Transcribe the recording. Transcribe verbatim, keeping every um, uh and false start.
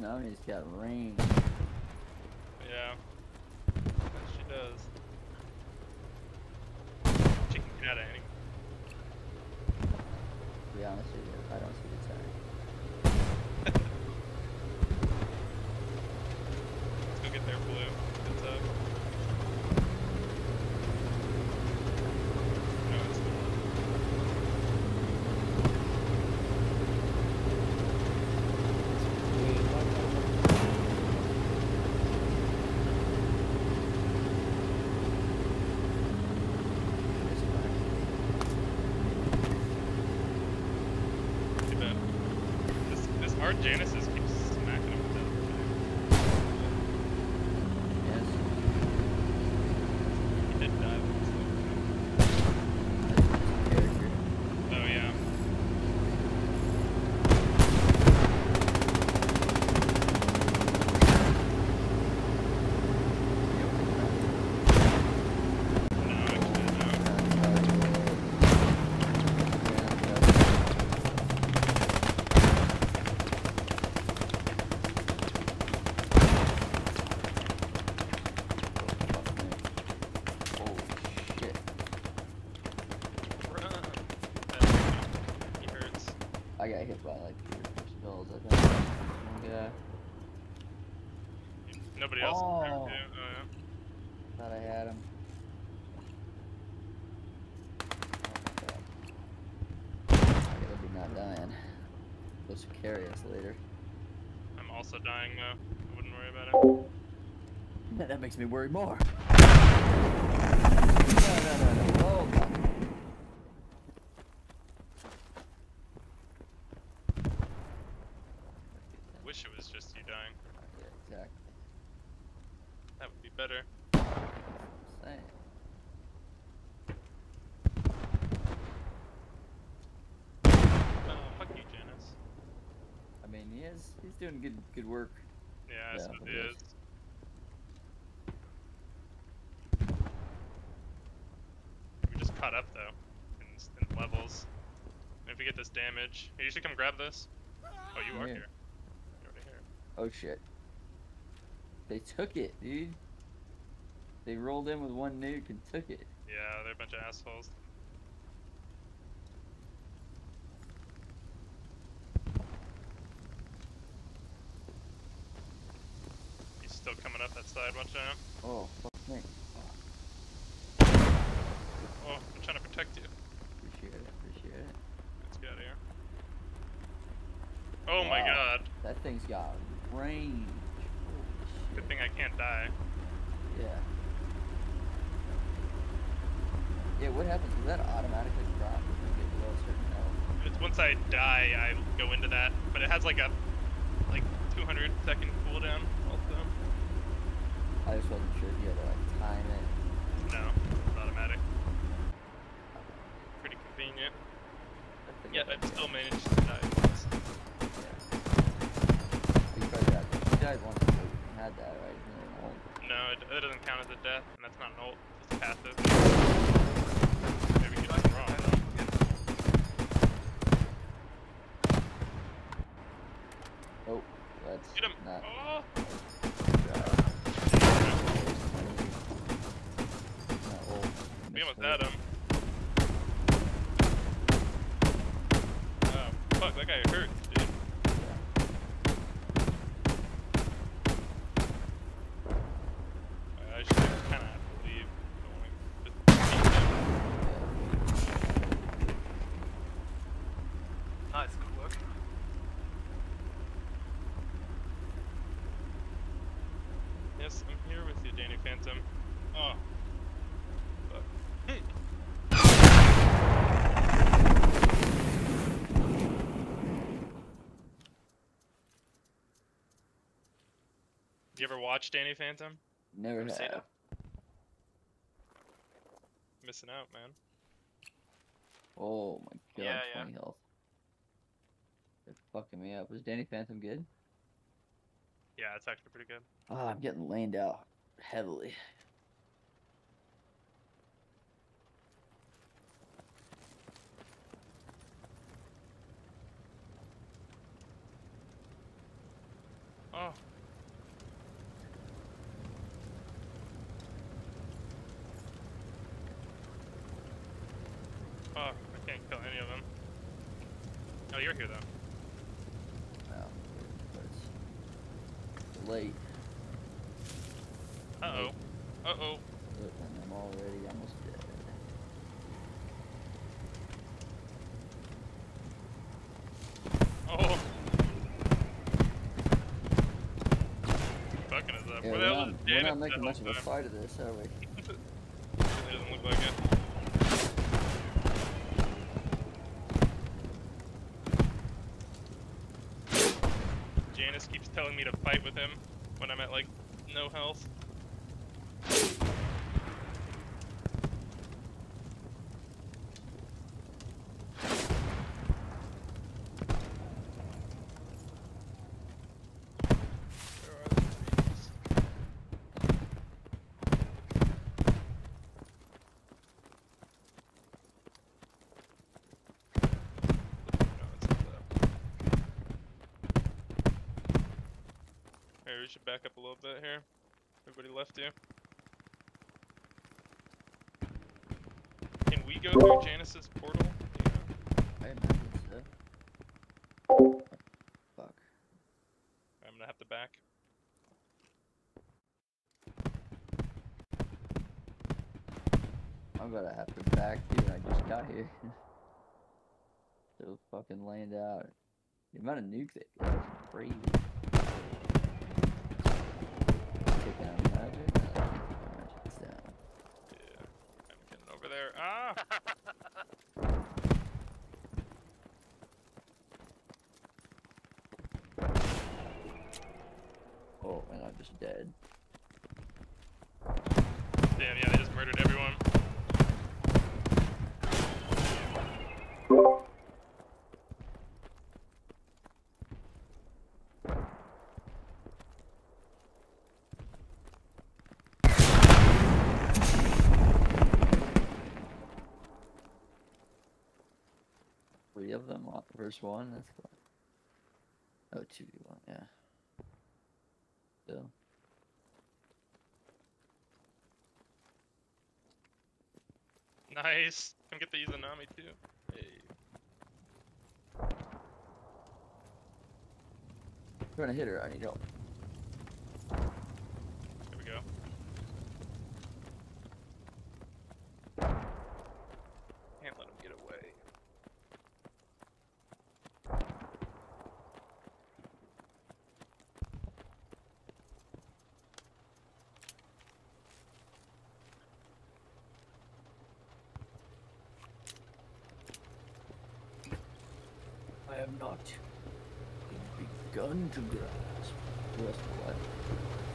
Now he's got range. Yeah. She does. She can get out of any. To be honest with you, I don't see the tank. Let's go get their blue. It's up. No, it's not. Too bad. This, this Art Janice's keeps smacking him with that thing. Yes. He did die with this Character. thing. Oh, yeah. No, actually, no. Oh shit. Run. That he hurts. I got hit by like three or four skulls, I think. One guy. Nobody else is there, Oh. too. Oh, yeah. Thought I had him. Oh my god. I gotta be not dying. Supposed to carry us later. I'm also dying though. I wouldn't worry about it. That makes me worry more. No, no, no, no. Hold on. Wish it was just you dying. Yeah, exactly. That would be better. Same. Oh, fuck you, Janice. I mean, he is. He's doing good, good work. Yeah, I Yeah, suppose it he is. is. We just caught up though, in, in levels. And if we get this damage, hey, you should come grab this. Oh, you I'm are here. here. You're already here. Oh shit. They took it, dude. They rolled in with one nuke and took it. Yeah, they're a bunch of assholes. He's still coming up that side, watch out. Oh, fuck me. Oh, I'm trying to protect you. Appreciate it, appreciate it. Let's get out of here. Oh my Wow. god. That thing's got range. Holy shit. Good thing I can't die. Yeah. Yeah, what happens? Does that automatically drop when you get below a certain level? It's once I die, I go into that, but it has like a like two hundred second cooldown also. I just wasn't sure if you had to like time it. No, it's automatic. Pretty convenient. I think Yeah, I I've still managed to die once. Yeah. You tried that. You died once before you had that, right? Isn't it an ult? No, it, it doesn't count as a death, and that's not an ult. It's passive. Maybe get something wrong though. Oh, that's Get him! not. Oh! Not ult. We almost Misheard. had him. Oh, fuck, that guy hurts, dude. I should kind of have to leave. Don't wanna just beat him. Nice, good work. Yes, I'm here with you, Danny Phantom. Oh. Fuck. You ever watch Danny Phantom? Never Never seen have. it. Missing out, man. Oh my god, Yeah, yeah. twenty health. They're fucking me up. Was Danny Phantom good? Yeah, it's actually pretty good. Oh, I'm getting laned out heavily. Oh, Oh. Oh, I can't kill any of them. Oh, you're here though. Well, but it's late. Uh oh. Uh oh. Look, and I'm already almost dead. Oh. Fucking us up. Yeah, Where we're the hell not, is we're Janice not making the much of whole a time? fight of this, are we? It doesn't look like it. Janice keeps telling me to fight with him when I'm at like no health. Where are the trees? No, it's not that. Hey, we should back up a little bit here. Everybody left you. Can we go through Janice's portal? Yeah. I imagine so. Fuck. I'm gonna have to back. I'm gonna have to back too. I just got here. So fucking land out. The amount of nukes they got is crazy. Taking out magic. No, I can't take our magic's down. Yeah. I'm getting over there. Ah! Oh, and I'm just dead. Damn, yeah, they just murdered everyone. Three of them on verse one. That's fine. Oh, two v one. Yeah. Still. Nice. Come get the Izanami too. Hey. Trying to hit her. I need help. Here we go. Can't let him get away. I have not begun to grasp. Rest of what?